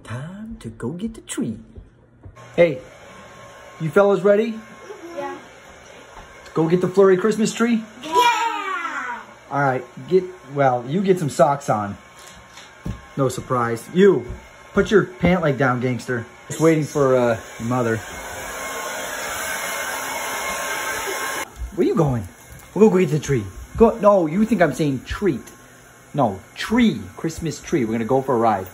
time to go get the tree. Hey, you fellas ready? Yeah. Go get the Flurry Christmas tree? Yeah! All right, you get some socks on. No surprise. You, put your pant leg down, gangster. Just waiting for your mother. Where you going? We'll go get the tree. Go. No, you think I'm saying treat. No, tree. Christmas tree. We're going to go for a ride.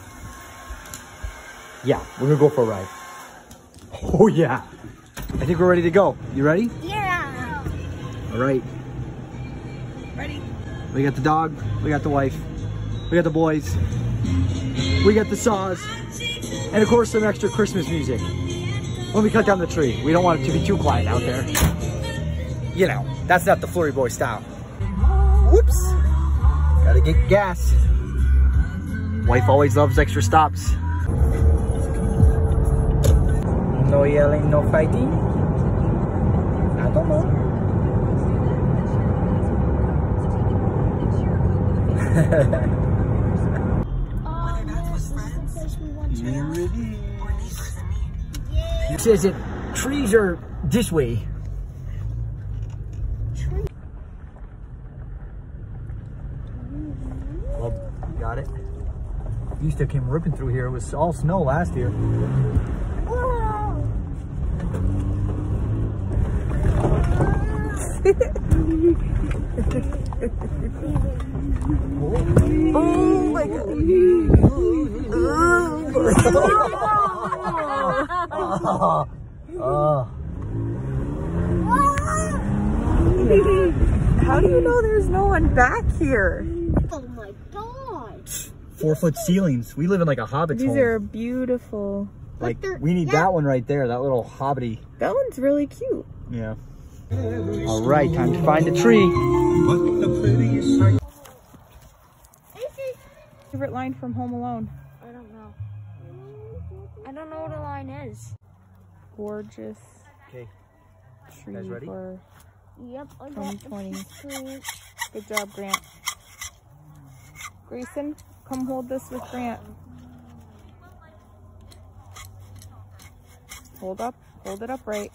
Yeah, we're going to go for a ride. Oh, yeah. I think we're ready to go. You ready? Yeah! All right. Ready? We got the dog. We got the wife. We got the boys. We got the saws. And of course, some extra Christmas music. When we cut down the tree, we don't want it to be too quiet out there. You know, that's not the Flurry Boy style. Whoops. Gotta get gas. Wife always loves extra stops. No yelling, no fighting. I don't know. Here it is. It says that trees are this way. Well, you got it. We used to came ripping through here. It was all snow last year. Oh my God. How do you know there's no one back here? Oh my God. 4-foot ceilings. We live in like a hobbit home. These are beautiful. Like, we need that one right there, that little hobbity. That one's really cute. Yeah. All right, time to find the tree. Favorite line from Home Alone? I don't know. I don't know what a line is. Gorgeous Okay, tree guys ready? for Yep, I got 2020. Good job, Grant. Grayson, come hold this with Grant. Hold it up right.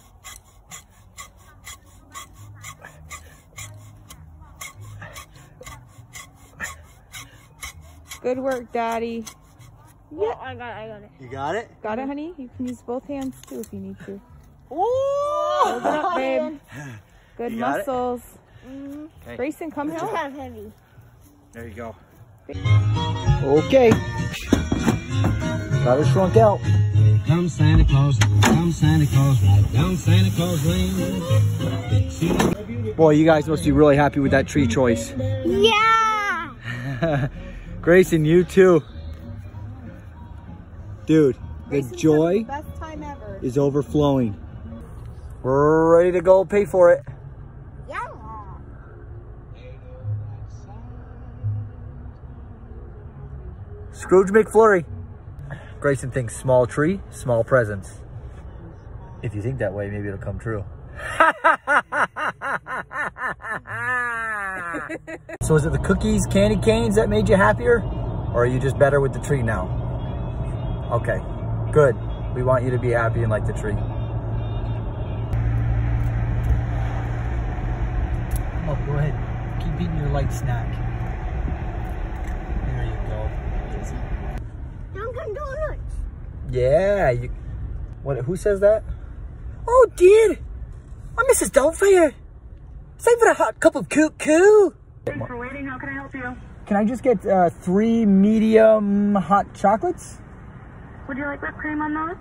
Good work, Daddy. Yeah, I got it. You got it? Got it, honey? You can use both hands too if you need to. Oh! Hold it up, babe. Good You got it? muscles. Okay. Grayson, come It's help. kind of heavy. There you go. Okay. Got her shrunk out. Come Santa Claus, right down Santa Claus Lane. Boy, you guys must be really happy with that tree choice. Yeah! Grayson, you too. Dude, the joy Best time ever. is overflowing. We're ready to go pay for it. Yeah! Scrooge McFlurry. Grayson thinks small tree, small presents. If you think that way, maybe it'll come true. So is it the cookies, candy canes that made you happier? Or are you just better with the tree now? Okay, good. We want you to be happy and like the tree. Oh, go ahead. Keep eating your light snack. There you go. Dunkin' Donuts! Yeah, who says that? Oh, dude! I'm Mrs. Doubtfire. Save for a hot cup of coo-coo. Thanks for waiting. How can I help you? Can I just get 3 medium hot chocolates? Would you like whipped cream on those?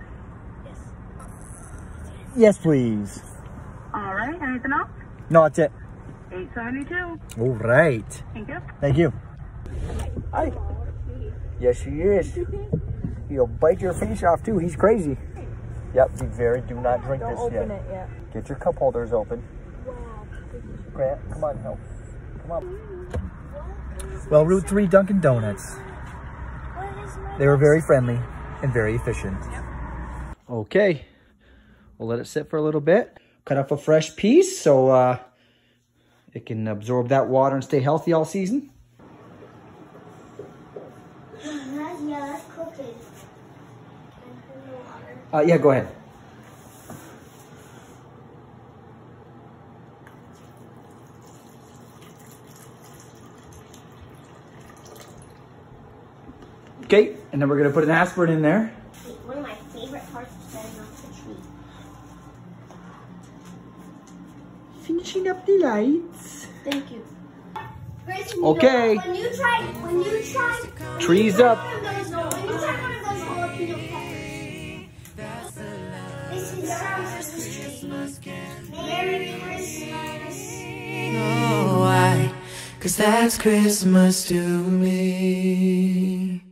Yes, please. All right. Anything else? No, that's it. $8.72. All right. Thank you. Thank you. Hi. Yes, he is. He'll bite your face off, too. He's crazy. Yep, do not drink Don't this open yet. it yet. Get your cup holders open. Grant, come on, help. Come on. Well, Route 3 Dunkin' Donuts. They were very friendly and very efficient. Okay, we'll let it sit for a little bit. Cut up a fresh piece so it can absorb that water and stay healthy all season. Yeah, that's cooking. Yeah, go ahead. Okay, and then we're gonna put an aspirin in there. One of my favorite parts of setting off the tree. Finishing up the lights. Thank you. Okay. When you try Trees up. when you try one of those jalapeno peppers. This is our Christmas tree. Merry Christmas. Oh, why? 'Cause that's Christmas to me.